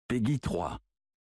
Peggy 3.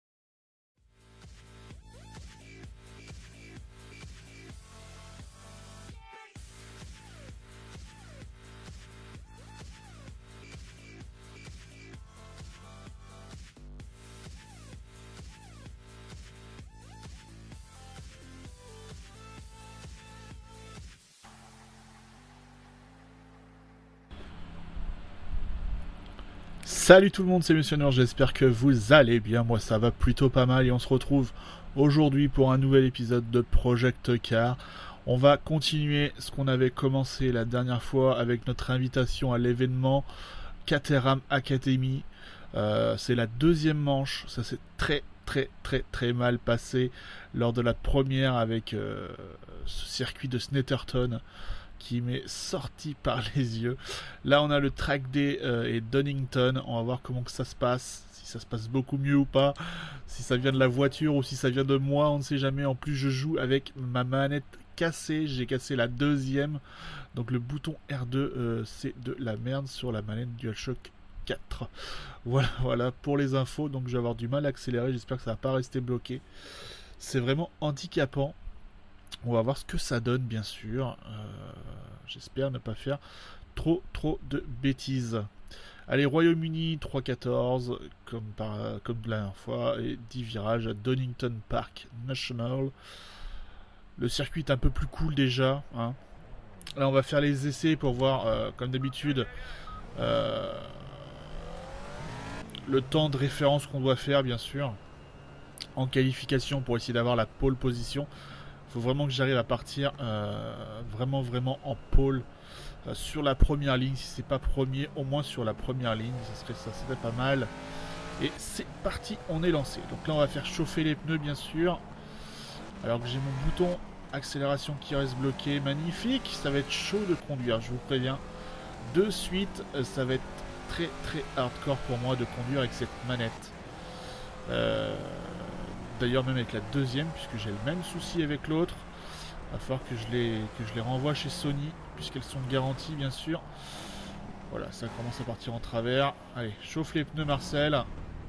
Salut tout le monde, c'est Monsieur Noir, j'espère que vous allez bien, moi ça va plutôt pas mal et on se retrouve aujourd'hui pour un nouvel épisode de Project Car. On va continuer ce qu'on avait commencé la dernière fois avec notre invitation à l'événement Caterham Academy. C'est la deuxième manche, ça s'est très mal passé lors de la première avec ce circuit de Snetterton qui m'est sorti par les yeux. Là on a le track day et Donington, on va voir comment que ça se passe, si ça se passe beaucoup mieux ou pas, si ça vient de la voiture ou si ça vient de moi, on ne sait jamais. En plus je joue avec ma manette cassée, j'ai cassé la deuxième, donc le bouton R2 c'est de la merde sur la manette DualShock 4. Voilà pour les infos, donc je vais avoir du mal à accélérer, j'espère que ça va pas rester bloqué. C'est vraiment handicapant. On va voir ce que ça donne, bien sûr. J'espère ne pas faire trop de bêtises. Allez, Royaume-Uni, 3-14, comme la dernière fois, et 10 virages à Donington Park National. Le circuit est un peu plus cool déjà. Hein. Là, on va faire les essais pour voir, comme d'habitude, le temps de référence qu'on doit faire, bien sûr, en qualification pour essayer d'avoir la pole position. Faut vraiment que j'arrive à partir vraiment en pole sur la première ligne. Si c'est pas premier, au moins sur la première ligne, ça serait pas mal. Et c'est parti, on est lancé. Donc là on va faire chauffer les pneus, bien sûr, alors que j'ai mon bouton accélération qui reste bloqué. Magnifique, ça va être chaud de conduire, je vous préviens. De suite, ça va être très hardcore pour moi de conduire avec cette manette. D'ailleurs même avec la deuxième, puisque j'ai le même souci avec l'autre. Il va falloir que je les renvoie chez Sony, puisqu'elles sont garanties, bien sûr. Voilà, ça commence à partir en travers. Allez, chauffe les pneus, Marcel.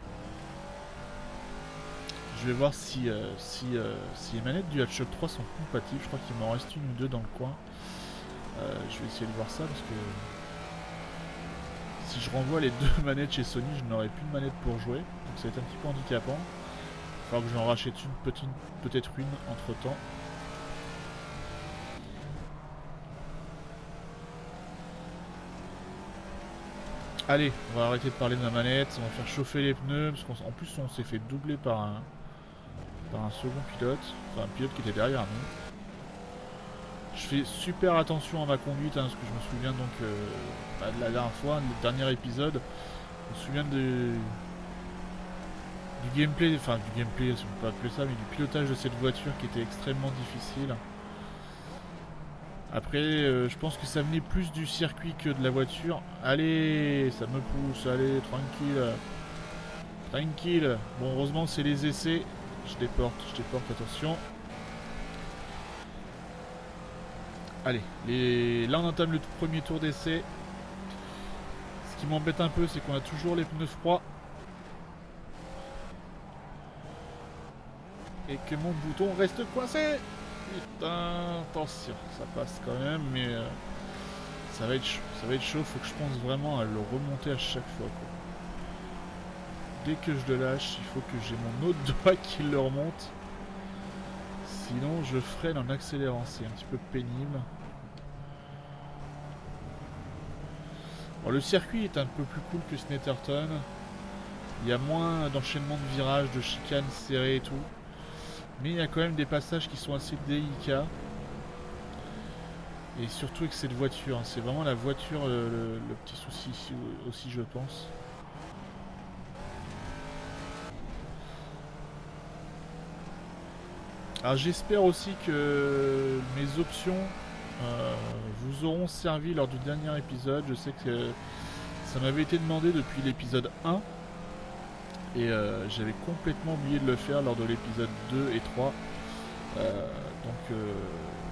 Je vais voir si les manettes du DualShock 3 sont compatibles. Je crois qu'il m'en reste une ou deux dans le coin. Je vais essayer de voir ça, parce que si je renvoie les deux manettes chez Sony, je n'aurai plus de manette pour jouer. Donc ça va être un petit peu handicapant. Il va falloir que j'en rachète une, peut-être une entre temps. Allez, on va arrêter de parler de ma manette, on va faire chauffer les pneus, parce qu'en plus on s'est fait doubler par un second pilote, enfin un pilote qui était derrière nous. Je fais super attention à ma conduite, hein, parce que je me souviens donc de la dernière fois, le dernier épisode, je me souviens du gameplay, enfin du gameplay, si on peut pas appeler ça, mais du pilotage de cette voiture qui était extrêmement difficile. Après, je pense que ça venait plus du circuit que de la voiture. Allez, ça me pousse, allez, tranquille. Bon, heureusement c'est les essais. Je déporte, attention. Allez, là on entame le premier tour d'essai. Ce qui m'embête un peu, c'est qu'on a toujours les pneus froids. Et que mon bouton reste coincé. Putain, attention, ça passe quand même, mais ça va être chaud, faut que je pense vraiment à le remonter à chaque fois, quoi. Dès que je le lâche, il faut que j'ai mon autre doigt qui le remonte. Sinon je freine en accélérant, c'est un petit peu pénible. Bon, le circuit est un peu plus cool que Snetterton. Il y a moins d'enchaînement de virages, de chicanes serrées et tout. Mais il y a quand même des passages qui sont assez délicats. Et surtout avec cette voiture, hein. C'est vraiment la voiture le petit souci ici aussi, je pense. Alors j'espère aussi que mes options vous auront servi lors du dernier épisode. Je sais que ça m'avait été demandé depuis l'épisode 1. Et j'avais complètement oublié de le faire lors de l'épisode 2 et 3. Voilà.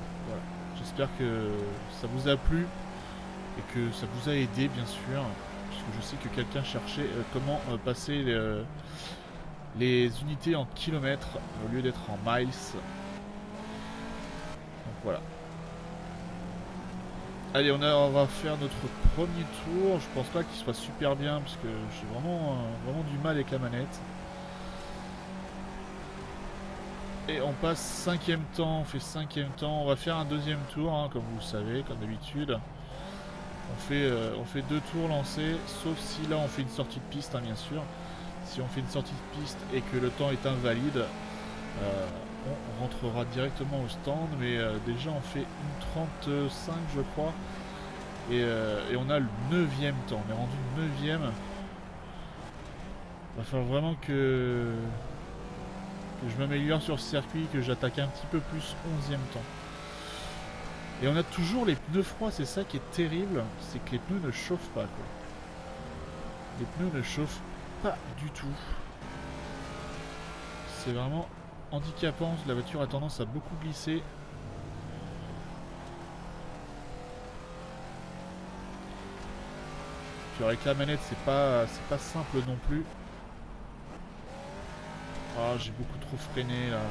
J'espère que ça vous a plu et que ça vous a aidé, bien sûr. parce que je sais que quelqu'un cherchait comment passer les unités en kilomètres au lieu d'être en miles. Donc voilà. Allez, on va faire notre premier tour. Je pense pas qu'il soit super bien parce que j'ai vraiment du mal avec la manette. Et on passe 5e temps, on fait 5e temps. On va faire un 2e tour, hein, comme vous le savez, comme d'habitude. On fait 2 tours lancés, sauf si là on fait une sortie de piste, hein, bien sûr. Si on fait une sortie de piste et que le temps est invalide, on rentrera directement au stand. Mais déjà on fait une 35 je crois. Et on a le 9e temps. On est rendu 9e. Il va falloir vraiment que je m'améliore sur ce circuit, que j'attaque un petit peu plus 11e temps. Et on a toujours les pneus froids, c'est ça qui est terrible, c'est que les pneus ne chauffent pas, quoi. Les pneus ne chauffent pas du tout. C'est vraiment handicapant, la voiture a tendance à beaucoup glisser. Puis avec la manette, c'est pas simple non plus. Ah, j'ai beaucoup trop freiné là.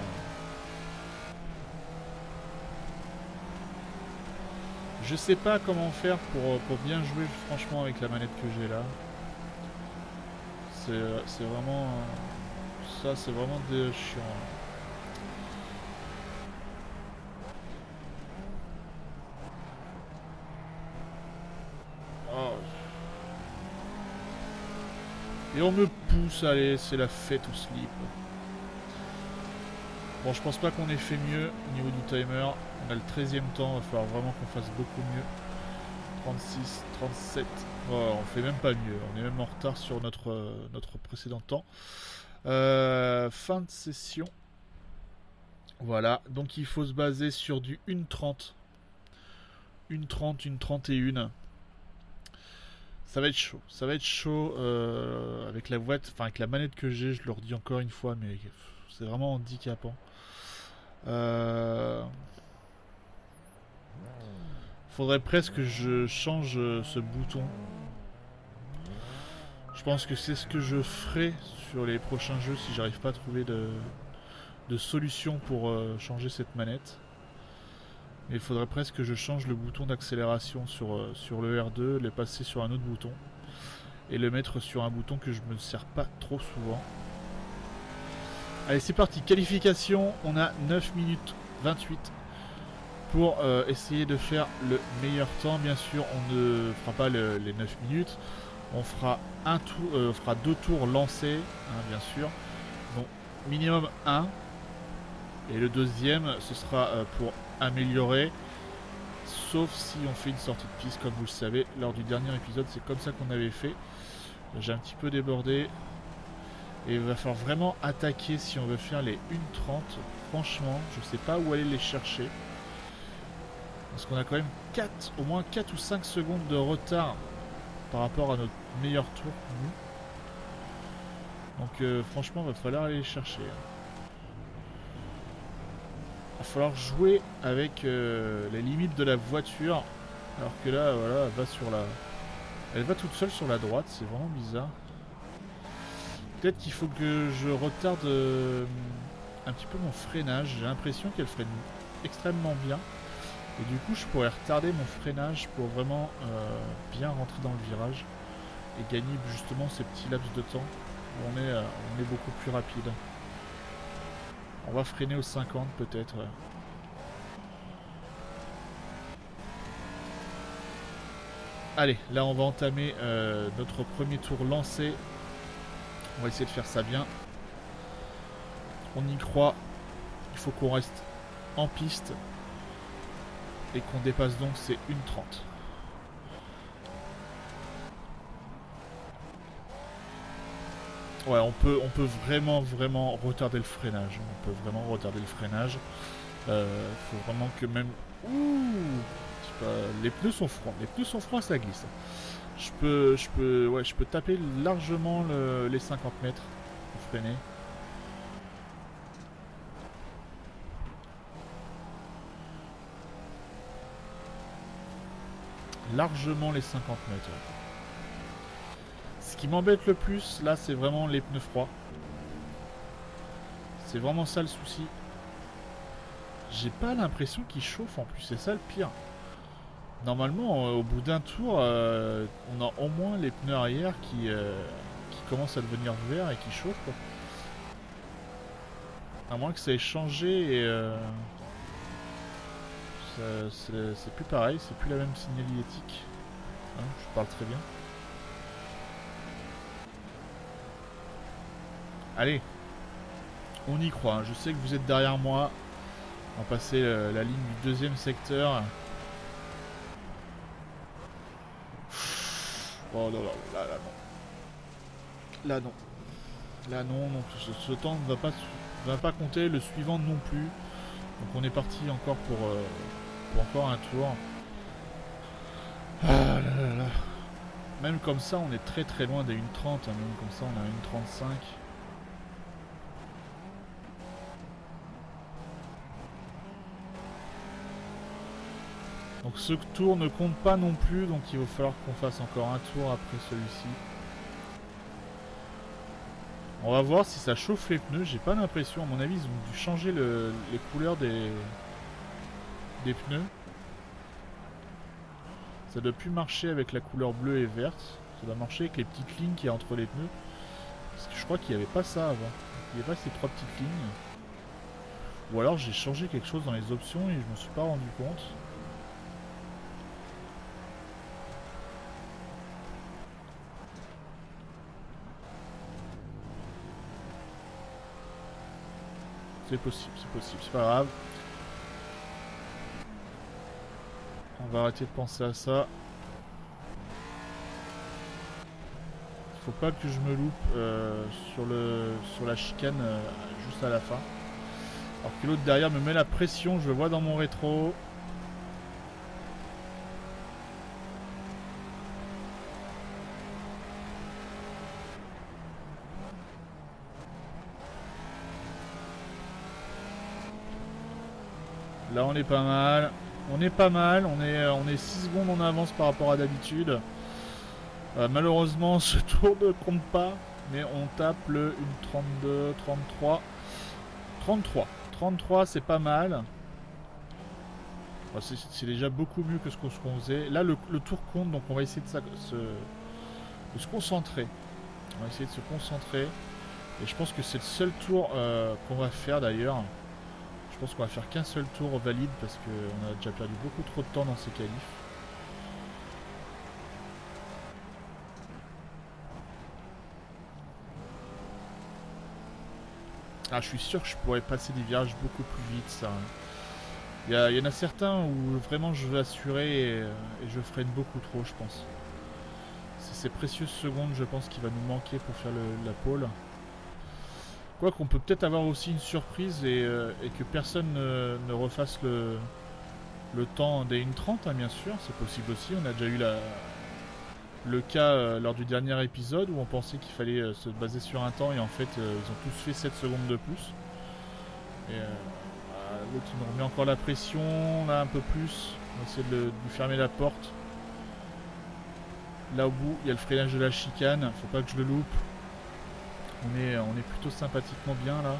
Je sais pas comment faire pour bien jouer franchement avec la manette que j'ai là. C'est vraiment... ça c'est vraiment chiant. Oh. Et on me pousse, allez, c'est la fête au slip. Bon, je pense pas qu'on ait fait mieux au niveau du timer. On a le 13e temps, il va falloir vraiment qu'on fasse beaucoup mieux. 36, 37. Oh, on fait même pas mieux. On est même en retard sur notre précédent temps. Fin de session. Voilà. Donc il faut se baser sur du 1.30. 1.30, 1.31. Ça va être chaud. Ça va être chaud avec la boîte, enfin avec la manette que j'ai, je le redis encore une fois, mais c'est vraiment handicapant. Faudrait presque que je change ce bouton. Je pense que c'est ce que je ferai sur les prochains jeux si j'arrive pas à trouver de solution pour changer cette manette. Mais il faudrait presque que je change le bouton d'accélération sur le R2, le passer sur un autre bouton et le mettre sur un bouton que je me sers pas trop souvent. Allez, c'est parti, qualification, on a 9 minutes 28 pour essayer de faire le meilleur temps. Bien sûr, on ne fera pas les 9 minutes, on fera fera 2 tours lancés, hein, bien sûr. Donc minimum 1. Et le deuxième, ce sera pour améliorer. Sauf si on fait une sortie de piste, comme vous le savez. Lors du dernier épisode, c'est comme ça qu'on avait fait. J'ai un petit peu débordé. Et il va falloir vraiment attaquer si on veut faire les 1.30. Franchement, je ne sais pas où aller les chercher. Parce qu'on a quand même au moins 4 ou 5 secondes de retard par rapport à notre meilleur tour. Donc franchement, il va falloir aller les chercher. Il va falloir jouer avec les limites de la voiture. Alors que là, voilà, elle va toute seule sur la droite. C'est vraiment bizarre. Peut-être qu'il faut que je retarde un petit peu mon freinage. J'ai l'impression qu'elle freine extrêmement bien. Et du coup, je pourrais retarder mon freinage pour vraiment bien rentrer dans le virage. Et gagner justement ces petits laps de temps où on est beaucoup plus rapide. On va freiner aux 50 peut-être. Allez, là on va entamer notre premier tour lancé. On va essayer de faire ça bien. On y croit. Il faut qu'on reste en piste. Et qu'on dépasse donc ces 1.30. Ouais, on peut vraiment retarder le freinage. On peut vraiment retarder le freinage. Faut vraiment que même... Ouh, les pneus sont froids. Les pneus sont froids, ça glisse. Je peux taper largement les 50 mètres pour freiner. Largement les 50 mètres. Ce qui m'embête le plus, là, c'est vraiment les pneus froids. C'est vraiment ça le souci. J'ai pas l'impression qu'ils chauffent en plus, c'est ça le pire. Normalement, au bout d'un tour, on a au moins les pneus arrière qui commencent à devenir verts et qui chauffent, quoi. À moins que ça ait changé et c'est plus pareil, c'est plus la même signalétique. Hein, je parle très bien. Allez, on y croit, hein. Je sais que vous êtes derrière moi. On va passer la ligne du deuxième secteur. Oh là là, là non. Là non. Là non, donc ce temps ne va pas compter, le suivant non plus. Donc on est parti encore pour encore un tour. Ah là là là. Même comme ça, on est très très loin des 1,30. Hein. Même comme ça, on a 1,35. Donc ce tour ne compte pas non plus, donc il va falloir qu'on fasse encore un tour après celui-ci. On va voir si ça chauffe les pneus, j'ai pas l'impression, à mon avis ils ont dû changer les couleurs des pneus. Ça doit plus marcher avec la couleur bleue et verte, ça doit marcher avec les petites lignes qu'il y a entre les pneus. Parce que je crois qu'il n'y avait pas ça avant, il n'y avait pas ces 3 petites lignes. Ou alors j'ai changé quelque chose dans les options et je me suis pas rendu compte. C'est possible, c'est pas grave. On va arrêter de penser à ça. Faut pas que je me loupe sur la chicane juste à la fin. Alors que l'autre derrière me met la pression, je le vois dans mon rétro. Là on est pas mal. On est pas mal, on est 6 secondes en avance par rapport à d'habitude. Malheureusement ce tour ne compte pas. Mais on tape le 1,32, 33. 33 c'est pas mal. C'est déjà beaucoup mieux que ce qu'on faisait. Là le tour compte, donc on va essayer de se concentrer. On va essayer de se concentrer. Et je pense que c'est le seul tour qu'on va faire d'ailleurs. Je pense qu'on va faire qu'un seul tour valide parce qu'on a déjà perdu beaucoup trop de temps dans ces qualifs. Ah, je suis sûr que je pourrais passer des virages beaucoup plus vite, ça. Il y en a certains où vraiment je veux assurer et je freine beaucoup trop, je pense. C'est ces précieuses secondes, je pense, qui va nous manquer pour faire la pole. Quoi qu'on peut peut-être avoir aussi une surprise et que personne ne refasse le temps des 1,30, hein, bien sûr, c'est possible aussi. On a déjà eu le cas lors du dernier épisode où on pensait qu'il fallait se baser sur un temps et en fait ils ont tous fait 7 secondes de plus. Et l'autre il nous remet encore la pression, là un peu plus. On va essayer de lui fermer la porte. Là au bout, il y a le freinage de la chicane, faut pas que je le loupe. On est plutôt sympathiquement bien là.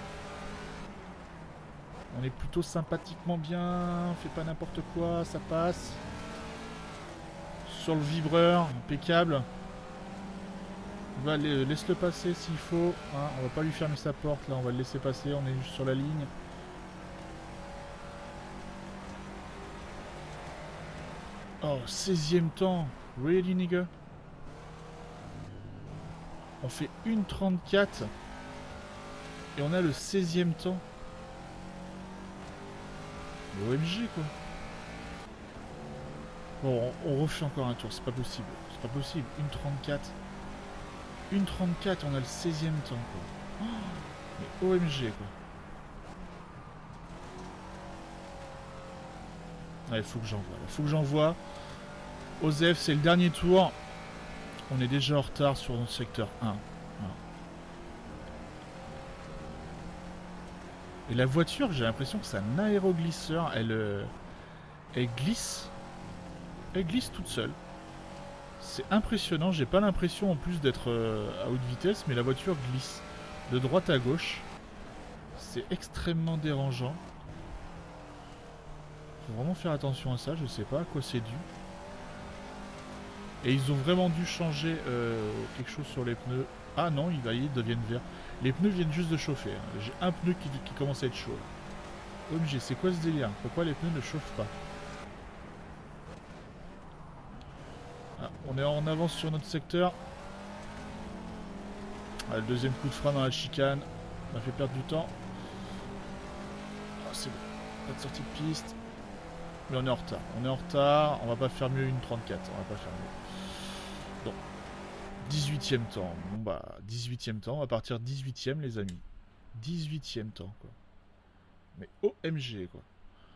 On est plutôt sympathiquement bien. On fait pas n'importe quoi, ça passe. Sur le vibreur, impeccable. Laisse-le passer s'il faut. Hein, on va pas lui fermer sa porte là, on va le laisser passer. On est juste sur la ligne. Oh, 16e temps. Really nigga? On fait 1,34 et on a le 16e temps. OMG quoi. Bon, on refait encore un tour, c'est pas possible. C'est pas possible. 1,34. 1,34, on a le 16e temps quoi. Oh, mais OMG quoi. Ouais, faut que j'envoie. Faut que j'envoie. Osef, c'est le dernier tour. On est déjà en retard sur notre secteur 1. Voilà. Et la voiture, j'ai l'impression que c'est un aéroglisseur. Elle glisse. Elle glisse toute seule. C'est impressionnant, j'ai pas l'impression en plus d'être à haute vitesse, mais la voiture glisse de droite à gauche. C'est extrêmement dérangeant. Faut vraiment faire attention à ça, je sais pas à quoi c'est dû. Et ils ont vraiment dû changer quelque chose sur les pneus. Ah non, ils deviennent verts. Les pneus viennent juste de chauffer. Hein. J'ai un pneu qui commence à être chaud. OMG, c'est quoi ce délire? Pourquoi les pneus ne chauffent pas? Ah, on est en avance sur notre secteur. Ah, le deuxième coup de frein dans la chicane m'a fait perdre du temps. Ah, c'est bon. Pas de sortie de piste. Mais on est en retard. On est en retard. On va pas faire mieux une 34. On va pas faire mieux. Donc, 18ème temps. Bon bah, 18ème temps. On va partir 18ème, les amis. 18ème temps, quoi. Mais OMG, quoi.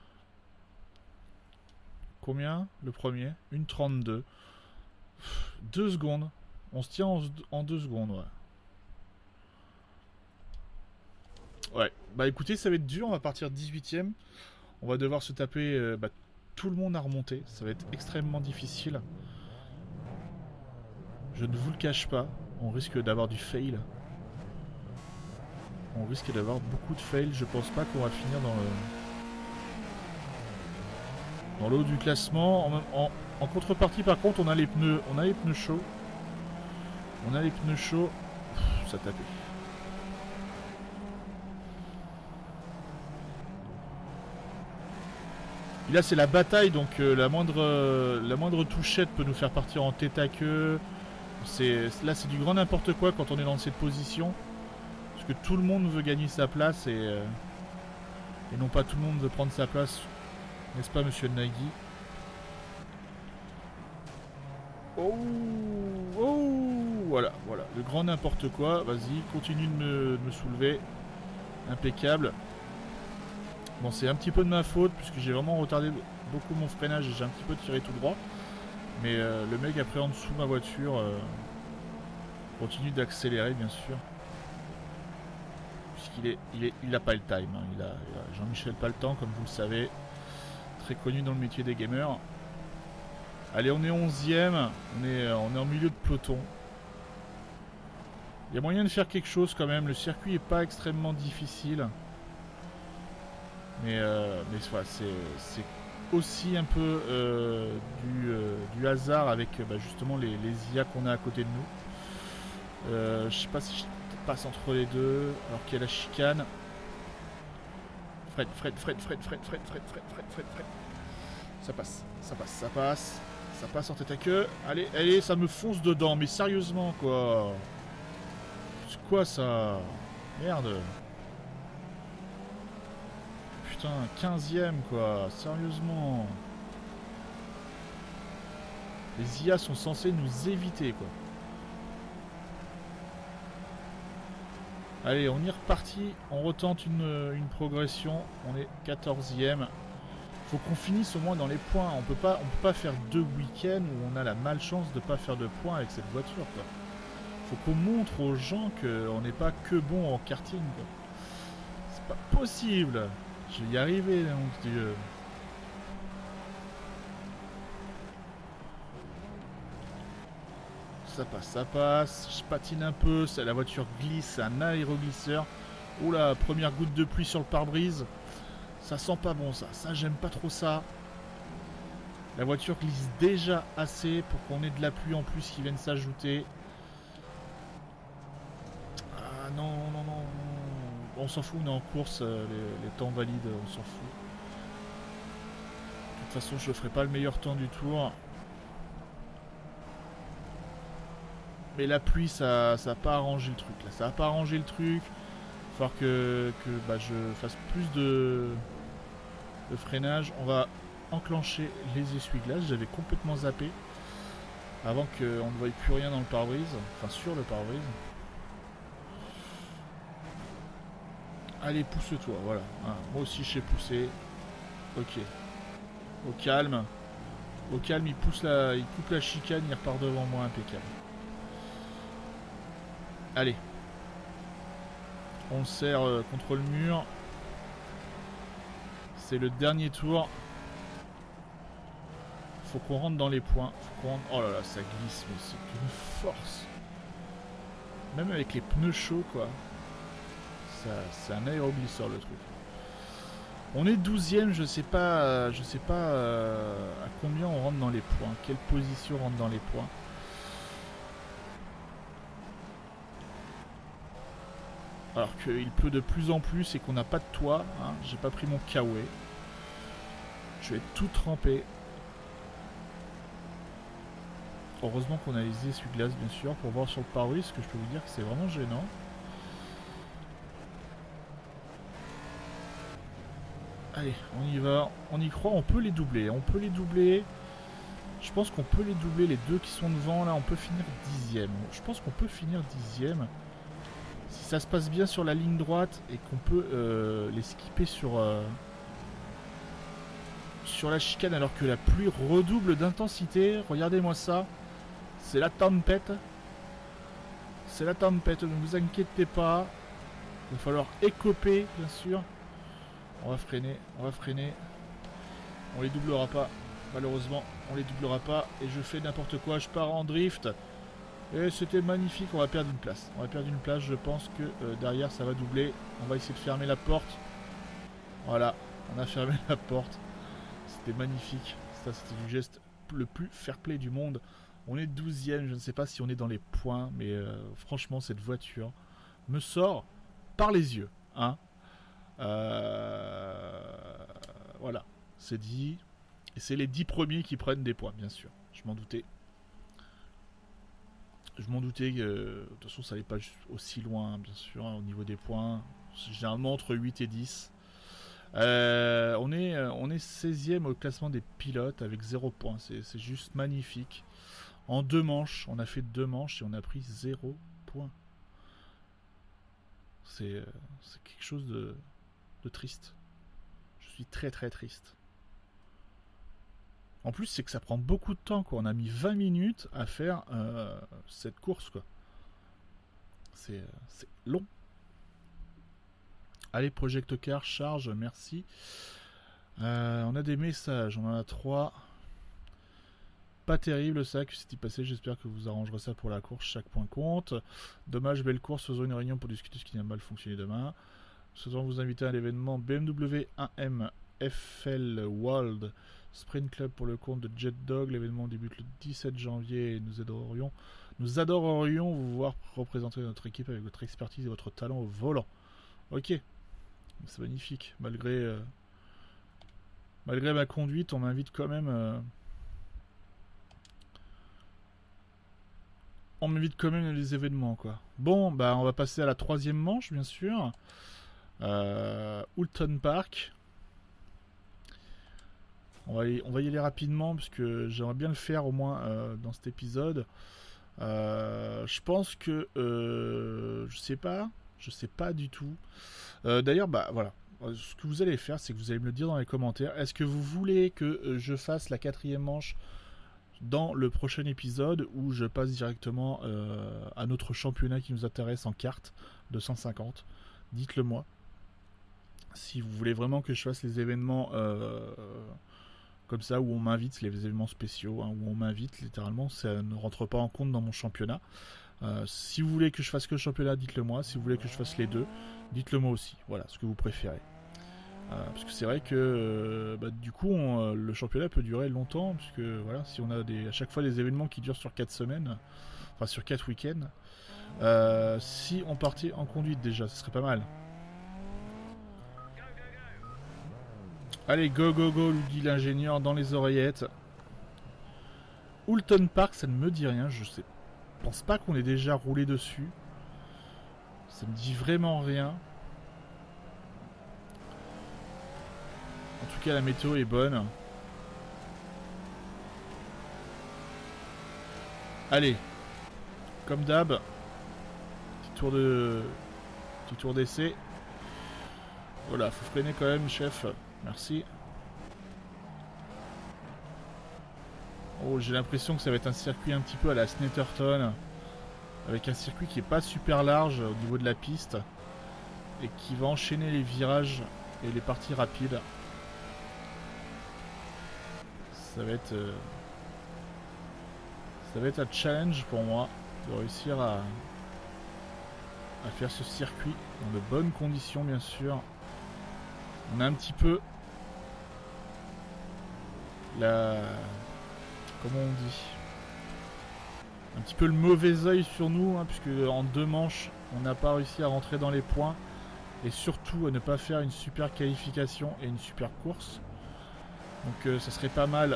Combien le premier? Une 32. 2 secondes. On se tient en 2 secondes, ouais. Ouais, bah écoutez, ça va être dur, on va partir 18ème. On va devoir se taper tout le monde à remonter. Ça va être extrêmement difficile. Je ne vous le cache pas, on risque d'avoir du fail. On risque d'avoir beaucoup de fail. Je pense pas qu'on va finir dans le haut du classement. En contrepartie, par contre, on a les pneus chauds. On a les pneus chauds. Ça tapait. Et là, c'est la bataille, donc la moindre touchette peut nous faire partir en tête à queue. Là, c'est du grand n'importe quoi quand on est dans cette position. Parce que tout le monde veut gagner sa place et non pas tout le monde veut prendre sa place. N'est-ce pas, monsieur Nagui? Oh, voilà, le grand n'importe quoi. Vas-y, continue de me soulever. Impeccable. Bon, c'est un petit peu de ma faute puisque j'ai vraiment retardé beaucoup mon freinage et j'ai un petit peu tiré tout droit. Mais le mec après en dessous de ma voiture continue d'accélérer, bien sûr. Il n'a pas le time. Hein. Il a Jean-Michel pas le temps, comme vous le savez. Très connu dans le métier des gamers. Allez, on est 11ème. On est en milieu de peloton. Il y a moyen de faire quelque chose quand même. Le circuit est pas extrêmement difficile. Mais voilà, c'est aussi un peu du hasard avec justement les IA qu'on a à côté de nous. Je sais pas si je passe entre les deux, alors qu'il y a la chicane. Fred. Ça passe en tête à queue. Allez, ça me fonce dedans, mais sérieusement, quoi. C'est quoi ça? Merde. Putain, 15ème, quoi. Sérieusement. Les IA sont censés nous éviter, quoi. Allez, on y est reparti. On retente une progression. On est 14ème. Faut qu'on finisse au moins dans les points. On peut pas faire 2 week-ends où on a la malchance de pas faire de points avec cette voiture, quoi. Faut qu'on montre aux gens qu'on n'est pas que bon en karting, quoi. C'est pas possible. Je vais y arriver, mon Dieu. Ça passe. Je patine un peu. La voiture glisse. C'est un aéroglisseur. Oula, première goutte de pluie sur le pare-brise. Ça sent pas bon, ça. Ça, j'aime pas trop ça. La voiture glisse déjà assez pour qu'on ait de la pluie en plus qui vienne s'ajouter. Ah non. On s'en fout, on est en course. Les temps valides, on s'en fout. De toute façon, je ferai pas le meilleur temps du tour. Mais la pluie, ça a pas arrangé le truc. Là, ça a pas arrangé le truc. Il va falloir que je fasse plus de freinage. On va enclencher les essuie-glaces. J'avais complètement zappé avant qu'on ne voie plus rien dans le pare-brise. Enfin, sur le pare-brise. Allez, pousse-toi, voilà. Hein, moi aussi, je sais pousser. Ok. Au calme. Au calme, il coupe la chicane, il repart devant moi, impeccable. Allez. On le serre contre le mur. C'est le dernier tour. Faut qu'on rentre dans les points. Faut qu'on rentre... Oh là là, ça glisse, mais c'est une force. Même avec les pneus chauds, quoi. C'est un aéroglisseur, le truc. On est 12ème, je sais pas à combien on rentre dans les points. Quelle position rentre dans les points. Alors qu'il pleut de plus en plus et qu'on n'a pas de toit. Hein. J'ai pas pris mon kawaii. Je vais tout tremper. Heureusement qu'on a les essuie-glaces, bien sûr, pour voir sur le pare-brise, parce que je peux vous dire que c'est vraiment gênant. Allez, on y va, on y croit, on peut les doubler, Je pense qu'on peut les doubler, les deux qui sont devant, là, on peut finir 10ème. Je pense qu'on peut finir 10ème. Si ça se passe bien sur la ligne droite et qu'on peut les skipper sur la chicane alors que la pluie redouble d'intensité. Regardez-moi ça. C'est la tempête. C'est la tempête, ne vous inquiétez pas. Il va falloir écoper, bien sûr. On va freiner, On les doublera pas. Malheureusement, on les doublera pas. Et je fais n'importe quoi, je pars en drift. Et c'était magnifique, on va perdre une place. Je pense que derrière ça va doubler. On va essayer de fermer la porte. Voilà, on a fermé la porte. C'était magnifique. Ça, c'était du geste le plus fair-play du monde. On est 12ème, je ne sais pas si on est dans les points, mais franchement, cette voiture me sort par les yeux. Hein. Voilà, c'est dit. Et c'est les 10 premiers qui prennent des points, bien sûr. Je m'en doutais. Je m'en doutais que, de toute façon, ça n'allait pas aussi loin, bien sûr, hein, au niveau des points. C'est généralement entre 8 et 10. On est 16ème au classement des pilotes avec 0 points. C'est juste magnifique. En 2 manches, on a fait 2 manches et on a pris 0 points. C'est quelque chose de triste. Je suis très très triste. En plus, c'est que ça prend beaucoup de temps, quoi. On a mis 20 minutes à faire cette course, quoi. C'est long. Allez, Project Car, charge, merci. On a des messages, on en a 3. Pas terrible ça, que s'est-il passé, j'espère que vous arrangerez ça pour la course, chaque point compte. Dommage, belle course, faisons une réunion pour discuter ce qui n'a mal fonctionné demain. Nous souhaitons vous inviter à l'événement BMW 1M FL World Sprint Club pour le compte de Jet Dog. L'événement débute le 17 janvier et nous adorerions vous voir représenter notre équipe avec votre expertise et votre talent au volant. Ok, c'est magnifique. Malgré ma conduite, on m'invite quand même... On m'invite quand même à des événements, quoi. Bon, bah on va passer à la 3e manche, bien sûr. Oulton Park. On va y aller rapidement, parce que j'aimerais bien le faire au moins dans cet épisode. Je pense que... je sais pas du tout. D'ailleurs, bah voilà. Ce que vous allez faire, c'est que vous allez me le dire dans les commentaires. Est-ce que vous voulez que je fasse la 4e manche dans le prochain épisode, où je passe directement à notre championnat qui nous intéresse en carte 250? Dites-le moi. Si vous voulez vraiment que je fasse les événements comme ça, où on m'invite, les événements spéciaux, hein, où on m'invite littéralement, ça ne rentre pas en compte dans mon championnat. Si vous voulez que je fasse que le championnat, dites-le moi. Si vous voulez que je fasse les deux, dites-le moi aussi. Voilà, ce que vous préférez. Parce que c'est vrai que du coup le championnat peut durer longtemps, puisque voilà, si on a à chaque fois des événements qui durent sur 4 semaines, enfin sur 4 week-ends, si on partait en conduite déjà, ce serait pas mal. Allez, go go go, lui dit l'ingénieur dans les oreillettes. Oulton Park, ça ne me dit rien, je pense pas qu'on ait déjà roulé dessus. Ça me dit vraiment rien. En tout cas, la météo est bonne. Allez, comme d'hab, petit tour d'essai. Voilà, faut freiner quand même, chef. Merci. Oh, j'ai l'impression que ça va être un circuit un petit peu à la Snetterton, avec un circuit qui est pas super large au niveau de la piste et qui va enchaîner les virages et les parties rapides. Ça va être Ça va être un challenge pour moi de réussir à faire ce circuit dans de bonnes conditions, bien sûr. On a un petit peu comment on dit, un petit peu le mauvais œil sur nous, hein, puisque en 2 manches on n'a pas réussi à rentrer dans les points et surtout à ne pas faire une super qualification et une super course. Donc ça serait pas mal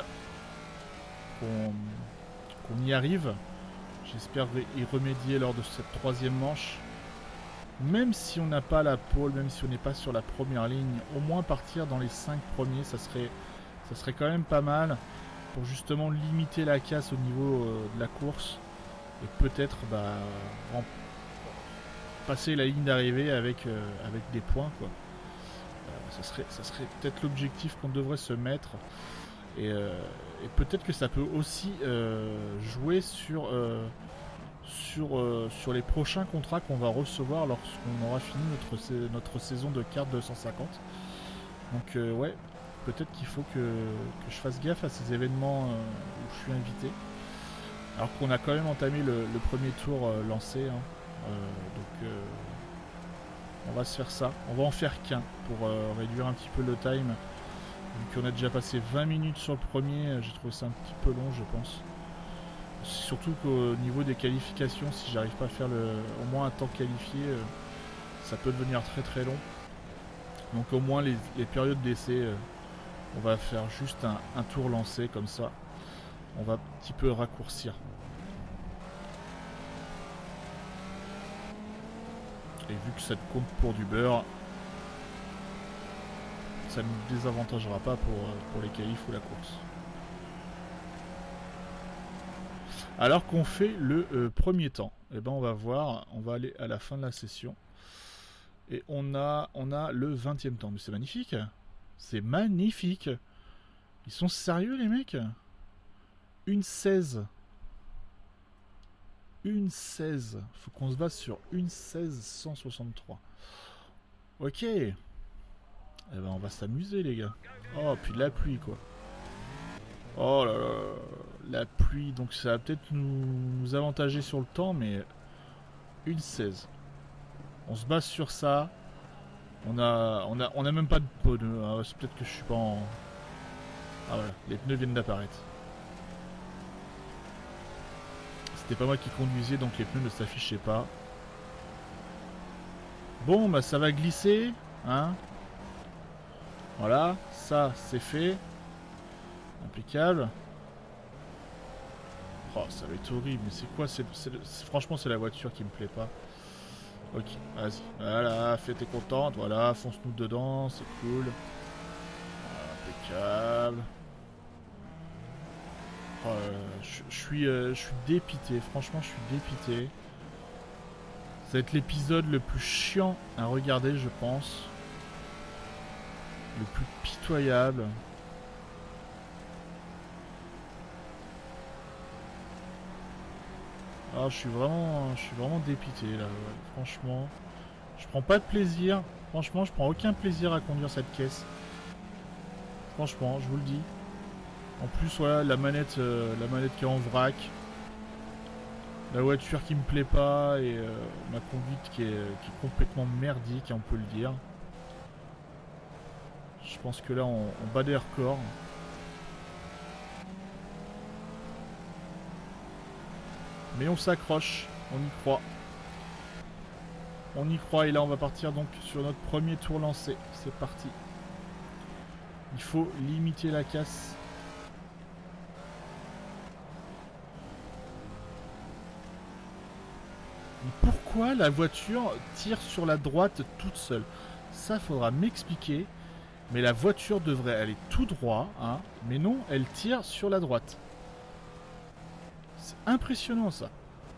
qu'on y arrive. J'espère y remédier lors de cette 3e manche. Même si on n'a pas la pole, même si on n'est pas sur la première ligne, au moins partir dans les 5 premiers, ça serait quand même pas mal pour justement limiter la casse au niveau de la course et peut-être passer la ligne d'arrivée avec des points, quoi. Ça serait peut-être l'objectif qu'on devrait se mettre et peut-être que ça peut aussi jouer sur les prochains contrats qu'on va recevoir lorsqu'on aura fini notre saison de kart 250. Donc ouais, peut-être qu'il faut que je fasse gaffe à ces événements où je suis invité. Alors qu'on a quand même entamé le premier tour lancé. Hein. Donc on va se faire ça. On va en faire qu'un pour réduire un petit peu le time. Vu qu'on a déjà passé 20 minutes sur le premier, j'ai trouvé ça un petit peu long, je pense. Surtout qu'au niveau des qualifications, si j'arrive pas à faire au moins un temps qualifié, ça peut devenir très très long. Donc au moins les périodes d'essai, on va faire juste un tour lancé comme ça. On va un petit peu raccourcir. Et vu que ça compte pour du beurre, ça ne nous désavantagera pas pour les qualifs ou la course. Alors qu'on fait le premier temps, et ben on va voir, on va aller à la fin de la session. Et on a le 20e temps. Mais c'est magnifique. C'est magnifique. Ils sont sérieux les mecs. Une 16. Une 16. Faut qu'on se base sur une 16 163. Ok. Eh ben on va s'amuser les gars. Oh puis la pluie quoi. Oh là là. La pluie. Donc ça va peut-être nous avantager sur le temps. Mais une 16. On se base sur ça. On a même pas de pneus. Ah, c'est peut-être que je suis pas en... Ah voilà, les pneus viennent d'apparaître. C'était pas moi qui conduisais, donc les pneus ne s'affichaient pas. Bon, bah ça va glisser, hein. Voilà, ça c'est fait. Impeccable. Oh, ça va être horrible, mais c'est quoi franchement, c'est la voiture qui me plaît pas. Ok, vas-y. Voilà, fais t'es contente. Voilà, fonce-nous dedans, c'est cool. Voilà, impeccable. Oh, je suis dépité. Franchement, je suis dépité. Ça va être l'épisode le plus chiant à regarder, je pense. Le plus pitoyable. Ah, je suis vraiment dépité là. Ouais. Franchement, je prends pas de plaisir. Franchement, je prends aucun plaisir à conduire cette caisse. Franchement, je vous le dis. En plus, voilà, la manette qui est en vrac. La voiture qui me plaît pas et ma conduite qui est complètement merdique, on peut le dire. Je pense que là, on bat des records. Mais on s'accroche, on y croit. On y croit et là on va partir donc sur notre premier tour lancé. C'est parti. Il faut limiter la casse. Mais pourquoi la voiture tire sur la droite toute seule? Ça faudra m'expliquer. Mais la voiture devrait aller tout droit, hein. Mais non, elle tire sur la droite. C'est impressionnant ça.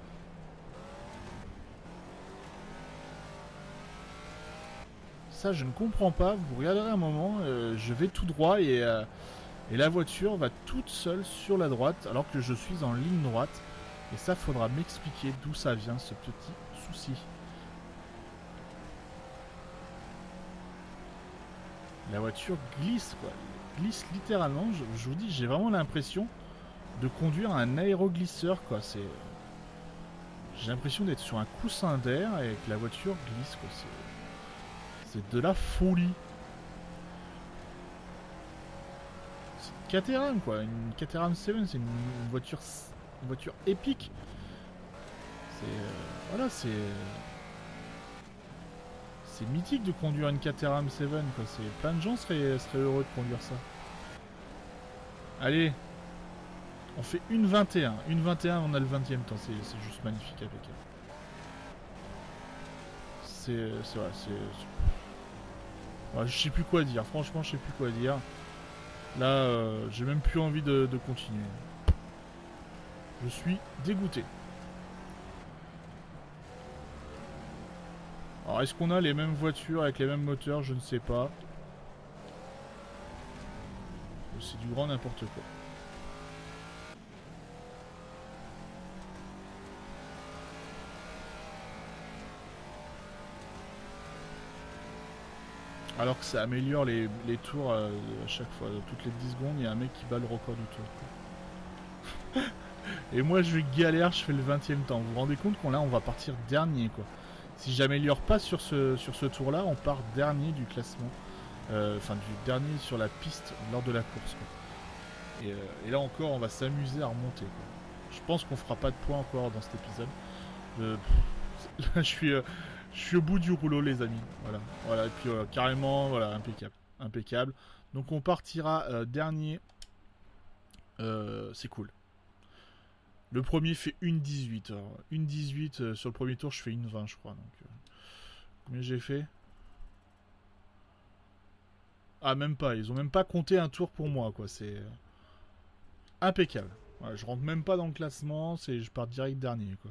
Ça je ne comprends pas. Vous regarderez un moment, je vais tout droit et la voiture va toute seule sur la droite alors que je suis en ligne droite. Et ça faudra m'expliquer d'où ça vient ce petit souci. La voiture glisse quoi. Glisse littéralement. Je vous dis, j'ai vraiment l'impression de conduire un aéroglisseur, quoi. C'est... J'ai l'impression d'être sur un coussin d'air et que la voiture glisse, quoi. C'est de la folie. C'est une Caterham, quoi. Une Caterham 7, c'est une voiture épique. C'est... voilà, c'est... C'est mythique de conduire une Caterham 7, quoi. Plein de gens seraient heureux de conduire ça. Allez, on fait une 21. Une 21, on a le 20e temps. C'est juste magnifique, impeccable. C'est vrai, ouais, je sais plus quoi dire. Franchement, je sais plus quoi dire. Là, j'ai même plus envie de continuer. Je suis dégoûté. Alors, est-ce qu'on a les mêmes voitures avec les mêmes moteurs? Je ne sais pas. C'est du grand n'importe quoi. Alors que ça améliore les tours à chaque fois. Toutes les 10 secondes, il y a un mec qui bat le record du tour. Et moi, je galère, je fais le 20e temps. Vous vous rendez compte qu'on là, on va partir dernier, quoi. Si j'améliore pas sur ce tour-là, on part dernier du classement. Enfin, du dernier sur la piste lors de la course, quoi. Et là encore, on va s'amuser à remonter, quoi. Je pense qu'on fera pas de points encore dans cet épisode. Là, je suis au bout du rouleau, les amis. Voilà. Et puis carrément, voilà, impeccable, impeccable. Donc on partira dernier. C'est cool. Le premier fait 1,18. Alors, 1,18 sur le premier tour, je fais 1,20, je crois. Donc, combien j'ai fait? Ah, même pas. Ils ont même pas compté un tour pour moi, quoi. C'est impeccable. Voilà, je rentre même pas dans le classement. Je pars direct dernier, quoi.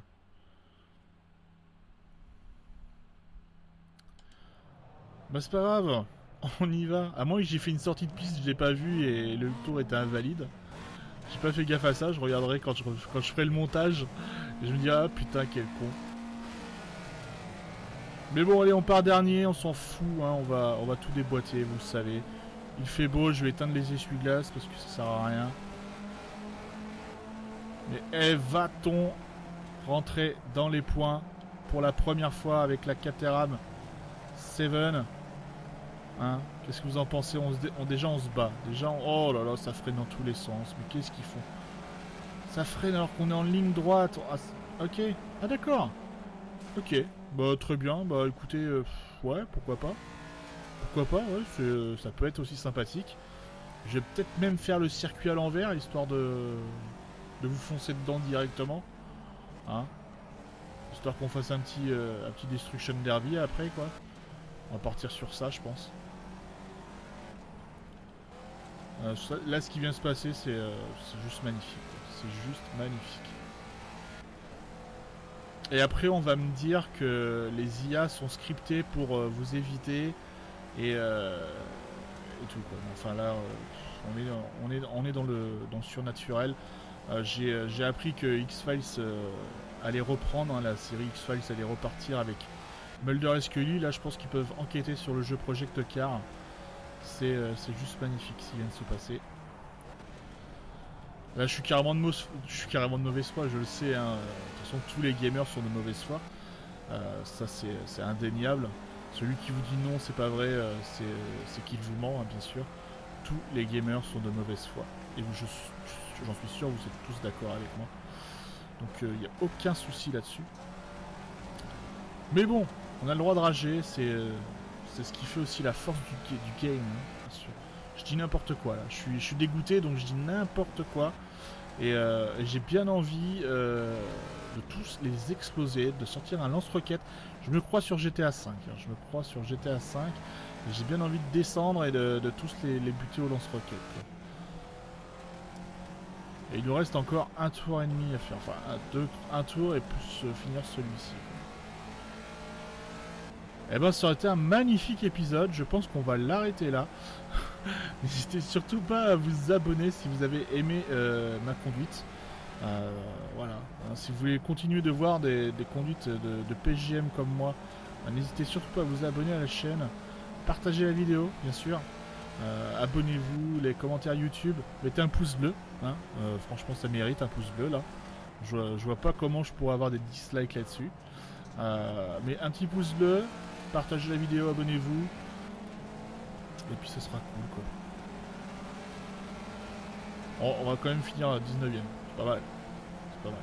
Bah, c'est pas grave. On y va. À moins que j'ai fait une sortie de piste, je l'ai pas vu et le tour était invalide. J'ai pas fait gaffe à ça, je regarderai quand je ferai le montage. Et je me dis, ah putain, quel con. Mais bon, allez, on part dernier, on s'en fout, hein, on va tout déboîter, vous le savez. Il fait beau, je vais éteindre les essuie-glaces parce que ça sert à rien. Mais va-t-on rentrer dans les points pour la première fois avec la Caterham 7? Hein, qu'est-ce que vous en pensez? Déjà on se bat. Déjà oh là là, ça freine dans tous les sens. Mais qu'est-ce qu'ils font? Ça freine alors qu'on est en ligne droite. Ah, ok. Ah d'accord. Ok. Bah très bien. Bah écoutez, ouais, pourquoi pas. Pourquoi pas, ouais, ça peut être aussi sympathique. Je vais peut-être même faire le circuit à l'envers, histoire de vous foncer dedans directement. Hein, histoire qu'on fasse un petit Destruction Derby après, quoi. On va partir sur ça, je pense. Là, ce qui vient de se passer, c'est juste magnifique. C'est juste magnifique. Et après, on va me dire que les IA sont scriptés pour vous éviter et tout, quoi. Enfin là, on est dans le surnaturel. J'ai appris que X-Files allait reprendre, hein, la série X-Files allait repartir avec Mulder et Scully. Là, je pense qu'ils peuvent enquêter sur le jeu Project Car. C'est juste magnifique ce qui vient de se passer. Là, je suis carrément de mauvaise foi, je le sais. Hein. De toute façon, tous les gamers sont de mauvaise foi. Ça, c'est indéniable. Celui qui vous dit non, c'est pas vrai, c'est qu'il vous ment, hein, bien sûr. Tous les gamers sont de mauvaise foi. Et j'en suis sûr, vous êtes tous d'accord avec moi. Donc, il n'y a aucun souci là-dessus. Mais bon, on a le droit de rager, c'est ce qui fait aussi la force du game, hein, bien sûr. Je dis n'importe quoi là, je suis dégoûté donc je dis n'importe quoi. Et j'ai bien envie de tous les exploser, de sortir un lance-roquette. Je me crois sur GTA 5, hein, je me crois sur GTA 5. Et j'ai bien envie de descendre et de tous les buter au lance-roquette. Et il nous reste encore un tour et demi à faire, enfin un tour et plus finir celui-ci. Eh ben ça aurait été un magnifique épisode, je pense qu'on va l'arrêter là. N'hésitez surtout pas à vous abonner si vous avez aimé ma conduite. Voilà, si vous voulez continuer de voir des conduites de PJM comme moi, n'hésitez surtout pas à vous abonner à la chaîne, partager la vidéo bien sûr. Abonnez-vous, les commentaires YouTube, mettez un pouce bleu, hein. Franchement ça mérite un pouce bleu là. Je vois pas comment je pourrais avoir des dislikes là-dessus. Mais un petit pouce bleu, partagez la vidéo, abonnez-vous. Et puis ce sera cool quoi. On va quand même finir à 19ème. C'est pas mal. C'est pas mal.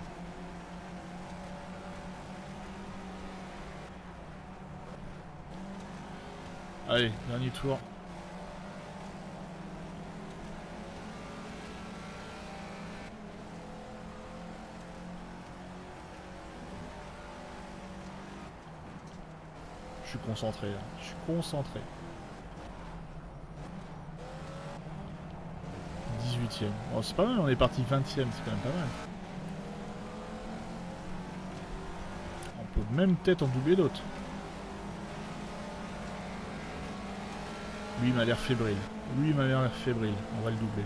Allez, dernier tour. Je suis concentré là. Je suis concentré. 18ème. Oh, c'est pas mal, on est parti 20ème, c'est quand même pas mal. On peut même peut-être en doubler d'autres. Lui il m'a l'air fébrile. Lui il m'a l'air fébrile. On va le doubler.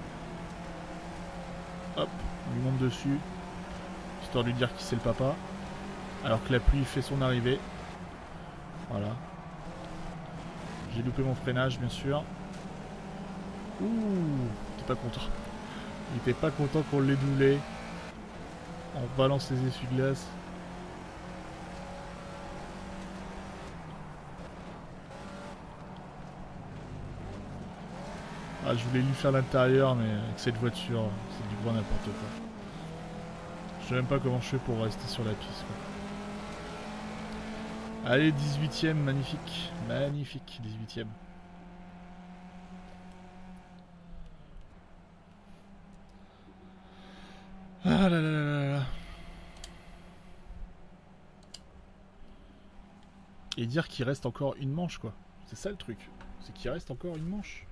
Hop, on lui monte dessus. Histoire de lui dire qui c'est le papa. Alors que la pluie fait son arrivée. Voilà. J'ai loupé mon freinage bien sûr. Ouh, il était pas content. Il était pas content qu'on l'ait doublé. On balance les essuie-glaces. Ah, je voulais lui faire l'intérieur, mais avec cette voiture, c'est du grand n'importe quoi. Je sais même pas comment je fais pour rester sur la piste, quoi. Allez, 18ème, magnifique. Magnifique, 18ème. Ah là là là là là. Et dire qu'il reste encore une manche, quoi. C'est ça le truc. C'est qu'il reste encore une manche.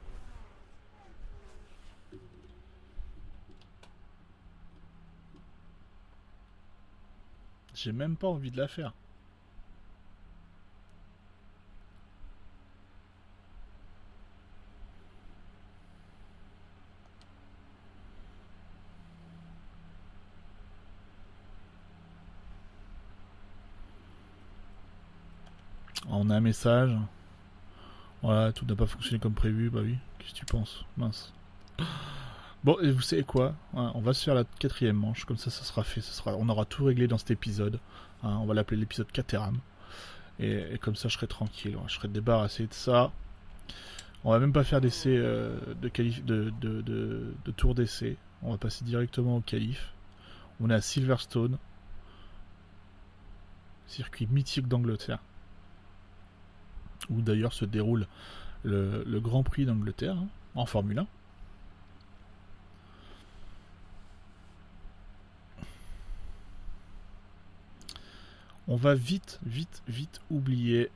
J'ai même pas envie de la faire. On a un message. Voilà, tout n'a pas fonctionné comme prévu. Bah oui, qu'est-ce que tu penses? Mince. Bon, et vous savez quoi, hein, on va se faire la 4ème manche, comme ça sera fait, on aura tout réglé dans cet épisode. Hein, on va l'appeler l'épisode Caterham. Et comme ça je serai tranquille, je serai débarrassé de ça. On va même pas faire d'essai de tour d'essai. On va passer directement au qualif. On est à Silverstone. Circuit mythique d'Angleterre. Où d'ailleurs se déroule le Grand Prix d'Angleterre, hein, en Formule 1. On va vite oublier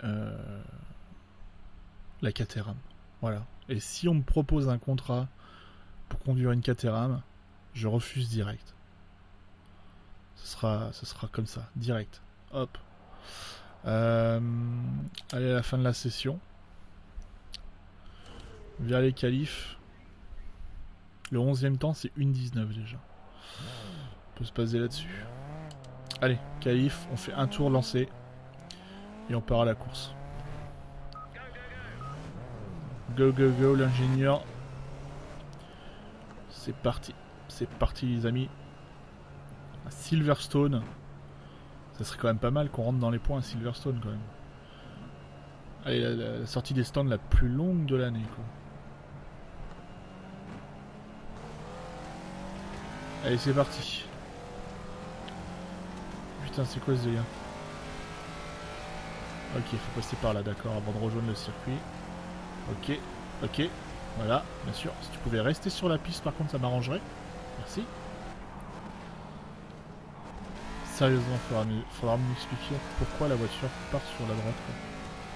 la Caterham. Voilà. Et si on me propose un contrat pour conduire une Caterham, je refuse direct. Ce sera comme ça, direct. Hop. Allez, à la fin de la session. Vers les qualifs. Le 11e temps, c'est 1,19 déjà. On peut se baser là-dessus. Allez, qualif, on fait un tour lancé. Et on part à la course. Go, go, go, l'ingénieur. C'est parti. C'est parti, les amis. À Silverstone. Ça serait quand même pas mal qu'on rentre dans les points à Silverstone, quand même. Allez, la sortie des stands la plus longue de l'année, quoi. Allez, c'est parti. Putain, c'est quoi ce délire? Ok, faut passer par là, d'accord, avant de rejoindre le circuit. Ok, ok, voilà, bien sûr. Si tu pouvais rester sur la piste, par contre, ça m'arrangerait. Merci. Sérieusement, faudra m'expliquer pourquoi la voiture part sur la droite, quoi.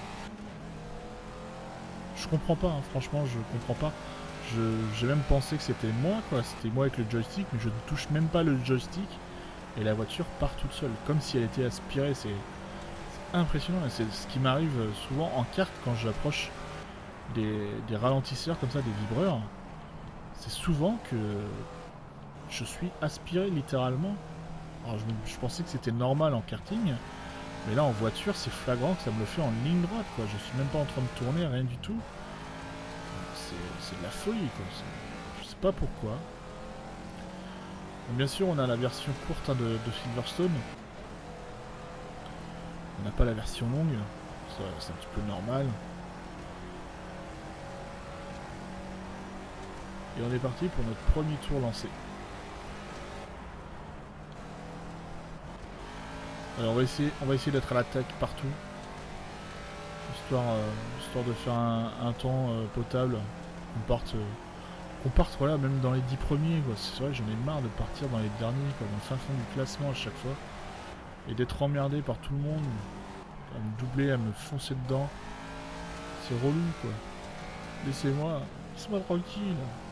Je comprends pas, hein, franchement, je comprends pas. J'ai même pensé que c'était moi, quoi. C'était moi avec le joystick, mais je ne touche même pas le joystick. Et la voiture part toute seule, comme si elle était aspirée. C'est impressionnant. Et c'est ce qui m'arrive souvent en kart quand j'approche des ralentisseurs comme ça, des vibreurs. C'est souvent que je suis aspiré littéralement. Alors je pensais que c'était normal en karting, mais là en voiture c'est flagrant que ça me le fait en ligne droite, quoi. Je suis même pas en train de tourner, rien du tout. c'est de la folie, quoi. Je sais pas pourquoi. Bien sûr, on a la version courte hein, de Silverstone. On n'a pas la version longue. C'est un petit peu normal. Et on est parti pour notre premier tour lancé. Alors on va essayer d'être à l'attaque partout. Histoire de faire un temps potable. Qu'on parte voilà, même dans les 10 premiers. C'est vrai que j'en ai marre de partir dans les derniers, quoi, dans le fin fond du classement à chaque fois. Et d'être emmerdé par tout le monde. À me doubler, à me foncer dedans. C'est relou quoi. Laissez-moi tranquille.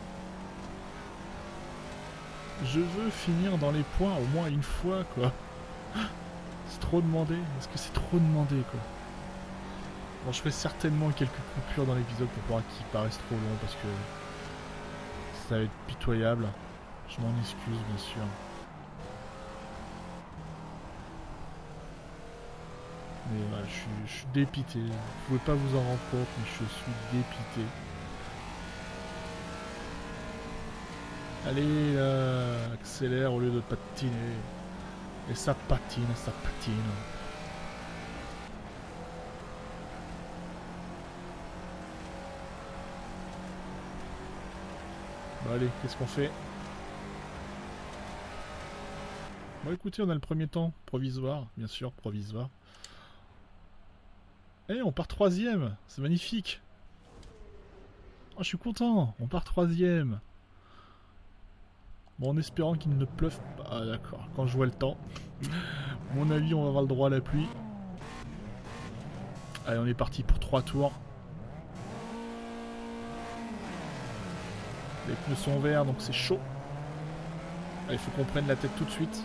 Je veux finir dans les points au moins une fois quoi. C'est trop demandé. Est-ce que c'est trop demandé quoi? Bon, je ferai certainement quelques coupures dans l'épisode pour pas qu'il paraisse trop long parce que ça va être pitoyable. Je m'en excuse bien sûr. Mais voilà, je suis dépité. Vous pouvez pas vous en rendre compte, mais je suis dépité. Allez, là, accélère au lieu de patiner. Et ça patine, ça patine. Bon allez, qu'est-ce qu'on fait? Bon écoutez, on a le premier temps provisoire, bien sûr, provisoire. Eh, on part troisième, c'est magnifique. Oh, je suis content, on part troisième. Bon, en espérant qu'il ne pleuve pas. Ah d'accord, quand je vois le temps. À mon avis, on va avoir le droit à la pluie. Allez, on est parti pour 3 tours. Les pneus sont verts, donc c'est chaud. Allez, il faut qu'on prenne la tête tout de suite.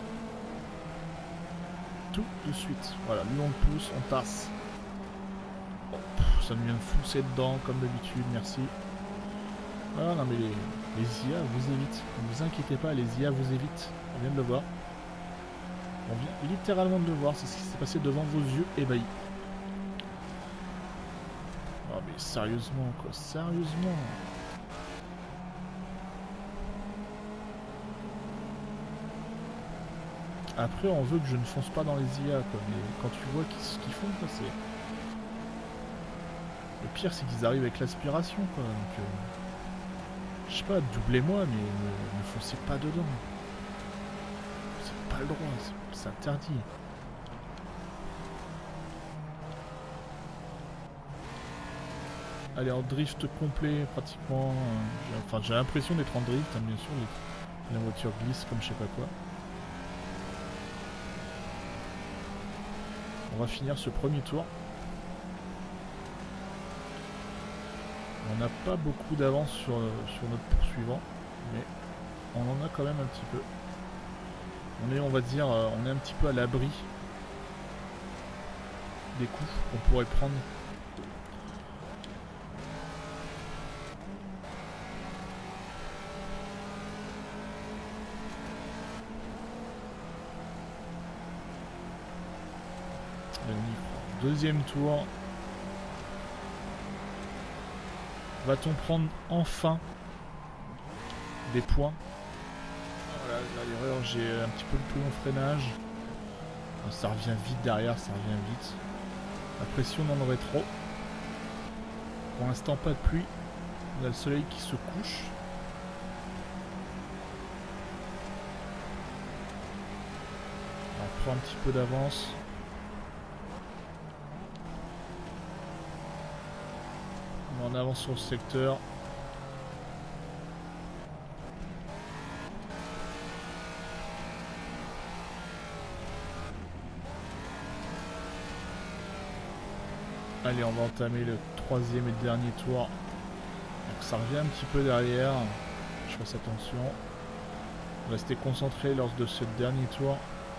Tout de suite. Voilà, lui on le pousse, on tasse. Oh, ça nous vient de foncer dedans, comme d'habitude, merci. Voilà, non mais les IA vous évitent. Ne vous inquiétez pas, les IA vous évitent. On vient de le voir. On vient littéralement de le voir, c'est ce qui s'est passé devant vos yeux ébahis. Oh mais sérieusement quoi, sérieusement. Après on veut que je ne fonce pas dans les IA quoi, mais quand tu vois ce qu'ils font quoi, c'est... Le pire c'est qu'ils arrivent avec l'aspiration quoi, donc... Je sais pas, doublez-moi mais ne foncez pas dedans. C'est pas le droit, c'est interdit. Allez, en drift complet pratiquement. Enfin j'ai l'impression d'être en drift, hein, bien sûr, la voiture glisse comme je sais pas quoi. On va finir ce premier tour. On n'a pas beaucoup d'avance sur notre poursuivant, mais on en a quand même un petit peu. On va dire, on est un petit peu à l'abri des coups qu'on pourrait prendre. Et on y croit. Deuxième tour. Va-t-on prendre enfin des points? Voilà, l'erreur, j'ai un petit peu le plus long freinage. Ça revient vite derrière, ça revient vite. La pression on en aurait trop. Pour l'instant, pas de pluie. On a le soleil qui se couche. On prend un petit peu d'avance. On avance sur le secteur. Allez, on va entamer le troisième et dernier tour. Donc ça revient un petit peu derrière. Je fasse attention. Restez concentré lors de ce dernier tour.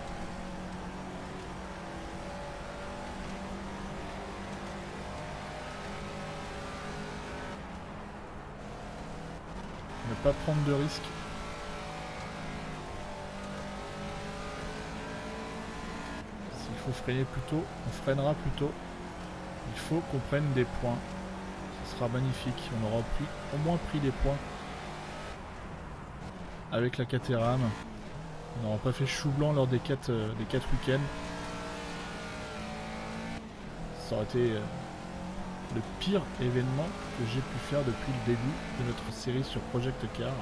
Ne pas prendre de risques. S'il faut freiner plus tôt, on freinera plus tôt. Il faut qu'on prenne des points. sera magnifique. On aura au moins pris des points avec la Caterham. On n'aura pas fait chou blanc lors des 4 week-ends. Ça aurait été le pire événement que j'ai pu faire depuis le début de notre série sur Project Car.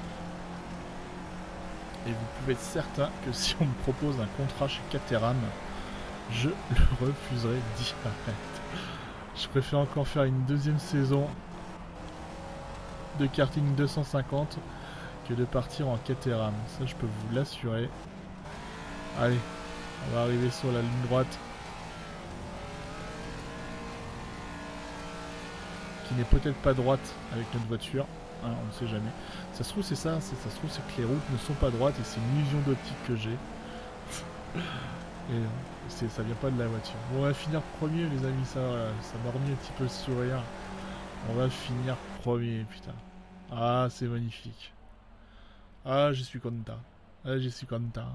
Et vous pouvez être certain que si on me propose un contrat chez Caterham, je le refuserai direct. Je préfère encore faire une deuxième saison de karting 250 que de partir en Caterham. Ça, je peux vous l'assurer. Allez, on va arriver sur la ligne droite. Qui n'est peut-être pas droite avec notre voiture. Hein, on ne sait jamais. Ça se trouve, c'est ça. Ça se trouve, c'est que les routes ne sont pas droites et c'est une illusion d'optique que j'ai. Et ça vient pas de la voiture. Bon, on va finir premier, les amis. Ça m'a remis un petit peu le sourire. On va finir premier, putain. Ah, c'est magnifique. Ah, je suis content. Ah, je suis content.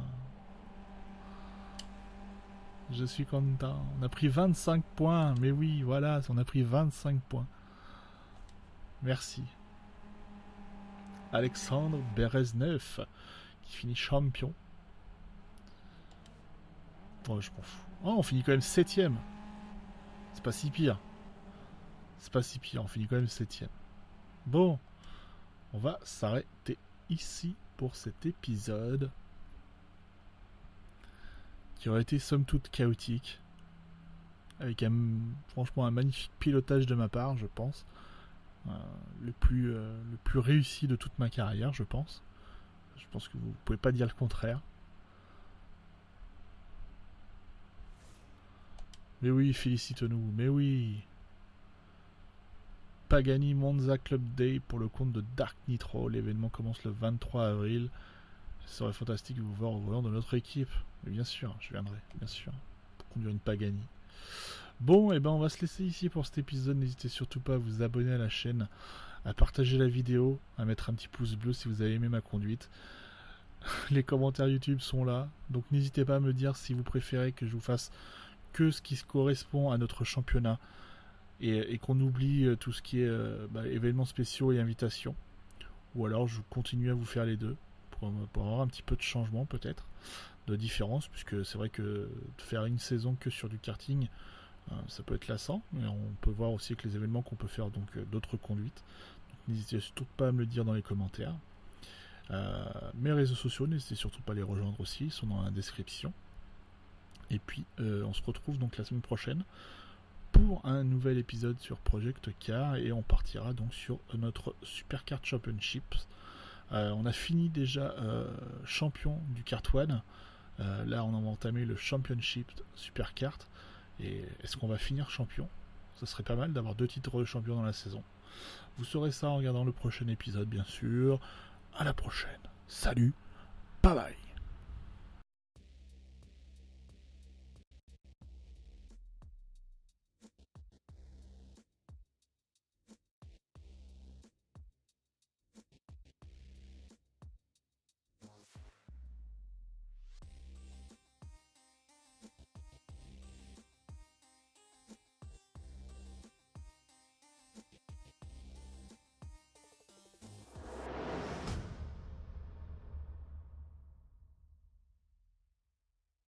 Je suis content. On a pris 25 points. Mais oui, voilà, on a pris 25 points. Merci. Alexandre Bereznev qui finit champion. Oh, je m'en fous. Oh, on finit quand même 7ème. C'est pas si pire. C'est pas si pire, on finit quand même 7ème. Bon, on va s'arrêter ici pour cet épisode qui aurait été somme toute chaotique, avec franchement un magnifique pilotage de ma part, je pense. Le plus réussi de toute ma carrière, je pense. Je pense que vous pouvez pas dire le contraire. Mais oui, félicite-nous, mais oui. Pagani Monza Club Day pour le compte de Dark Nitro. L'événement commence le 23 avril. Ce serait fantastique de vous voir au volant de notre équipe. Mais bien sûr, je viendrai, bien sûr, pour conduire une Pagani. Bon, et ben on va se laisser ici pour cet épisode. N'hésitez surtout pas à vous abonner à la chaîne, à partager la vidéo, à mettre un petit pouce bleu si vous avez aimé ma conduite. Les commentaires YouTube sont là, donc n'hésitez pas à me dire si vous préférez que je vous fasse que ce qui correspond à notre championnat et qu'on oublie tout ce qui est événements spéciaux et invitations, ou alors je continue à vous faire les deux pour avoir un petit peu de changement, peut-être de différence, puisque c'est vrai que faire une saison que sur du karting, ça peut être lassant, mais on peut voir aussi avec les événements qu'on peut faire donc d'autres conduites. N'hésitez surtout pas à me le dire dans les commentaires. Mes réseaux sociaux, n'hésitez surtout pas à les rejoindre aussi, ils sont dans la description. Et puis on se retrouve donc la semaine prochaine pour un nouvel épisode sur Project Car, et on partira donc sur notre Superkart Championship. On a fini déjà champion du Kart One. Là on a entamé le Championship Superkart. Et est-ce qu'on va finir champion? Ça serait pas mal d'avoir 2 titres de champion dans la saison. Vous saurez ça en regardant le prochain épisode, bien sûr. À la prochaine. Salut, bye bye.